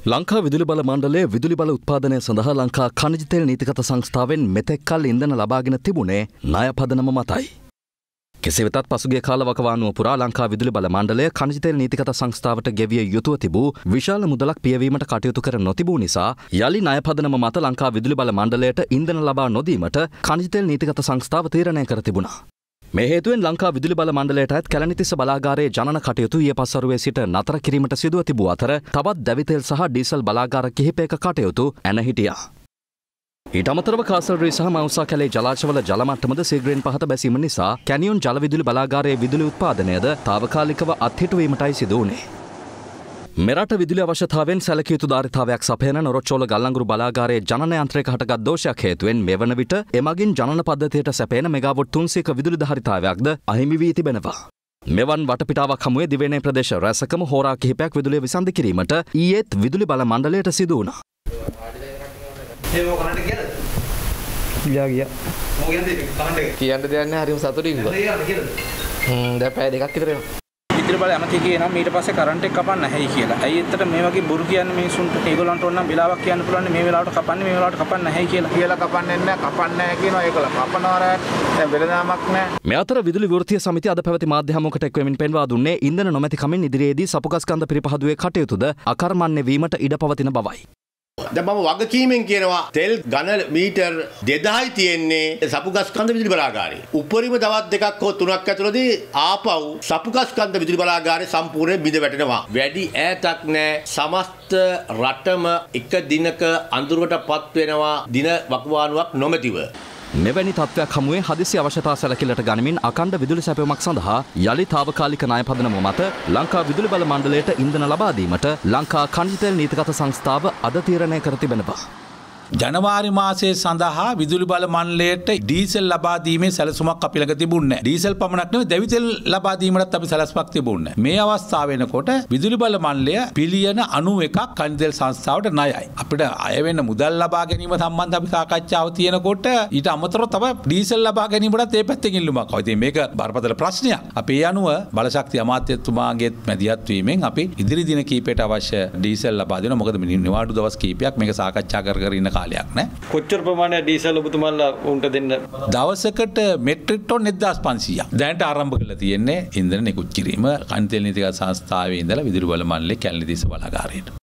ලංකා විදුලි බල මණ්ඩලයේ විදුලි බල උත්පාදනය සඳහා ලංකා ඛනිජ තෙල් නීතිගත සංස්ථාවෙන් මෙතෙක් කල් ඉන්ධන ලබාගෙන තිබුණේ ණය පදනම මතයි. කෙසේ වෙතත් පසුගිය කාලවකවානුව පුරා ලංකා විදුලි බල මණ්ඩලය ඛනිජ තෙල් නීතිගත සංස්ථාවට ගෙවිය යුතුව තිබූ විශාල මුදලක් පියවීමට කටයුතු කර නොතිබූ නිසා යලි ණය පදනම මත ලංකා විදුලි බල මණ්ඩලයට ඉන්ධන ලබා නොදීමට ඛනිජ තෙල් නීතිගත සංස්ථාව තීරණය කර තිබුණා. මේ හේතුවෙන් ලංකා විදුලි බල මණ්ඩලයට අයත් කැලණිතිස්ස බලාගාරයේ ජනන කටයුතු ඊයේ පස්වරුවේ සිට නතර කිරීමට සිදුව තිබූ අතර තවත් දැවිතෙල් සහ ඩීසල් බලාගාර කිහිපයක කටයුතු ඇන හිටියා. ඊට අමතරව කාසල්රි සහ මවුසා කැලේ ජලාශවල ජල මට්ටමද සීඝ්‍රයෙන් පහත බැසීම නිසා කැනියොන් ජල විදුලි බලාගාරයේ විදුලි උත්පාදනයද తాවකාලිකව අත්හිටුවීමටයි සිදු වුණේ. මෙරට විදුලි අවශ්‍යතාවෙන් සැලකිය යුතු ධාරිතාවයක් සපයන නොරොච්චෝල ගල්ලංගුරු බලාගාරයේ ජනන යන්ත්‍රයක හටගත් දෝෂයක් හේතුවෙන් මෙවන විට එමගින් ජනන පද්ධතියට සැපයන මෙගාවොට් 300ක විදුලි ධාරිතාවයක්ද අහිමි වී තිබෙනවා. මෙවන් වටපිටාවක් හමුවේ දිවයිනේ ප්‍රදේශ රැසකම හෝරා කිහිපයක් විදුලිය විසන්ධි කිරීමට ඊයේත් විදුලි බල මණ්ඩලයට සිදු වුණා. කියන්න දෙයක් නැහැ හරිම සතුටින් දැන් පැය දෙකක් විතර වෙනවා. විදුලි බල ඇමති කියනවා ඊට පස්සේ කරන්ට් එක කපන්න නැහැයි කියලා. ඇයි ඇත්තට මේ වගේ බොරු කියන්නේ මිනිසුන්ට ඒගොල්ලන්ට ඕන නම් වෙලාවක් කියන්න පුළුවන් මේ වෙලාවට කපන්නේ මේ වෙලාවට කපන්න නැහැයි කියලා. කියලා කපන්නේ නැහැ කියනවා ඒගොල්ලෝ කපනවා දැන් වෙලදාමක් නැහැ. මේ අතර විදුලි වෘත්තීය සමිතිය අද පැවති මාධ්‍ය හමුවකට එක් වෙමින් පෙන්වා දුන්නේ ඉන්ධන නොමැති කමින් ඉදිරියේදී සපුගස්කන්ධ පිරිපහදුවේ කටයුතුද අකර්මණ්‍ය වීමට ඉඩ පවතින බවයි. දැන් මම වගකීමෙන් කියනවා තෙල් ඝන මීටර් 2000යි තියෙන්නේ සපුගස්කන්ධ විදුලි බලාගාරේ. උපරිම දවස් දෙකක් හෝ තුනක් ඇතුළතදී ආපහු සපුගස්කන්ධ විදුලි බලාගාරේ සම්පූර්ණයෙන් බිඳ වැටෙනවා. වැඩි ඈතක් නැහැ. සමස්ත රටම එක දිනක අඳුරකටපත් වෙනවා දින වකවානුවක් නොමැතිව. මෙවැනි තත්ත්වයක් හමුවේ හදිසි අවශ්‍යතා සැලකිල්ලට ගනිමින් අඛණ්ඩ විදුලි සැපයීමක් සඳහා යලි තාවකාලික ණය පදනම මත ලංකා විදුලි බල මණ්ඩලයට ඉන්ධන ලබා දීමට ලංකා ඛනිජ තෙල් නීතිගත සංස්ථාව අද තීරණය කර තිබෙනවා. ජනවාරි මාසයේ සඳහා විදුලි බල මණ්ඩලයට ඩීසල් ලබා දීමේ සැලසුමක් අපි ළඟ තිබුණේ නැහැ. ඩීසල් පමණක් නෙවෙයි දැවිතෙල් ලබා දීමටත් අපි සැලැස්මක් තිබුණේ නැහැ. මේ අවස්ථාව වෙනකොට විදුලි බල මණ්ඩලය බිලියන 91ක් ඛනිජ තෙල් සංස්ථාවට ණයයි. අපිට අය වෙන මුදල් ලබා ගැනීම සම්බන්ධ අපි සාකච්ඡාව තියෙනකොට ඊට අමතරව තමයි ඩීසල් ලබා ගැනීමටත් ඒ පැත්තෙන් ඉල්ලුමක් ආවා. ඉතින් මේක බරපතල ප්‍රශ්නයක්. අපි ඒ අනුව බලශක්ති අමාත්‍යතුමාගේ මැදිහත් වීමෙන් අපි ඉදිරි දින කීපයට අවශ්‍ය ඩීසල් ලබා දෙනවා. මොකද නිවාඩු දවස් කීපයක් මේක සාකච්ඡා කර ඉන්න කාලයක් නෑ. කොච්චර ප්‍රමාණයක් ඩීසල් ඔබතුමාලා උන්ට දෙන්න? දවසකට මෙට්‍රික් ටොන් 1500ක්. දැනට ආරම්භ කරලා තියෙන්නේ ඉන්ධන නිකුත් කිරීම ඛනිජ තෙල් නීතිගත සංස්ථාවේ ඉඳලා විදුලි බල මණ්ඩලයේ කැලණිතිස්ස බලාගාරයට.